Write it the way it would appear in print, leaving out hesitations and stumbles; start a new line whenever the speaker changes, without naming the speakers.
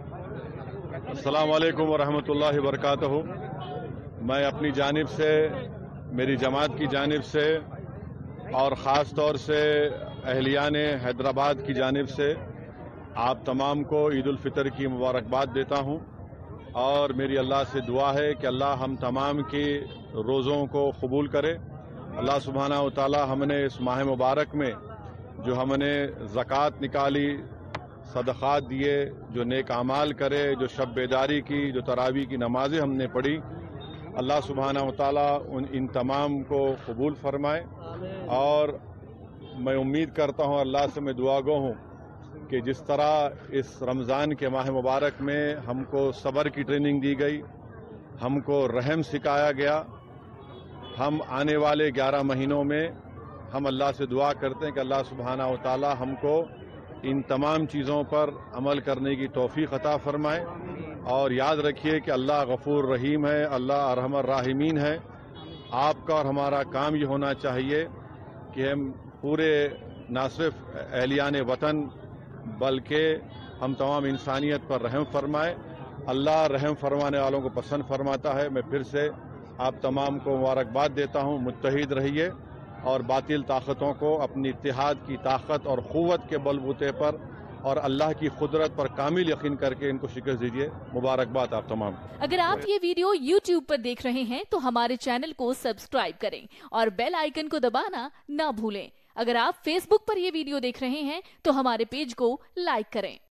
अस्सलाम वालेकुम वरहमतुल्लाहि वबरकातुहू। मैं अपनी जानिब से, मेरी जमात की जानिब से और ख़ास तौर से अहलियान हैदराबाद की जानिब से आप तमाम को ईद उल फितर की मुबारकबाद देता हूँ और मेरी अल्लाह से दुआ है कि अल्लाह हम तमाम की रोज़ों को कबूल करे। अल्लाह सुब्हानहू व तआला हमने इस माह मुबारक में जो हमने ज़कात निकाली, सदक़ात दिए, जो नेक आमाल करे, जो शब बेदारी की, जो तरावी की नमाज़ें हमने पढ़ी, अल्लाह सुब्हानहू व तआला इन तमाम को कबूल फरमाए। और मैं उम्मीद करता हूँ, अल्लाह से मैं दुआगो हूँ कि जिस तरह इस रमज़ान के माह मुबारक में हमको सब्र की ट्रेनिंग दी गई, हमको रहम सिखाया गया, हम आने वाले 11 महीनों में हम अल्लाह से दुआ करते हैं कि अल्लाह सुब्हानहू व तआला हमको इन तमाम चीज़ों पर अमल करने की तौफीक अता फरमाए। और याद रखिए कि अल्लाह गफूर रहीम है, अल्लाह अरहमर राहिमीन है। आपका और हमारा काम ये होना चाहिए कि हम पूरे ना सिर्फ अहलियान वतन बल्कि हम तमाम इंसानियत पर रहम फरमाए। अल्लाह रहम फरमाने वालों को पसंद फरमाता है। मैं फिर से आप तमाम को मुबारकबाद देता हूँ। मुत्तहिद रहिए और बातिल ताकतों को अपनी इत्तिहाद की ताकत और क़ुव्वत के बलबूते पर और अल्लाह की कुदरत पर कामिल यकीन करके इनको शिकस्त दीजिए। मुबारकबाद आप तमाम।
अगर आप ये वीडियो YouTube पर देख रहे हैं तो हमारे चैनल को सब्सक्राइब करें और बेल आइकन को दबाना ना भूलें। अगर आप Facebook पर ये वीडियो देख रहे हैं तो हमारे पेज को लाइक करें।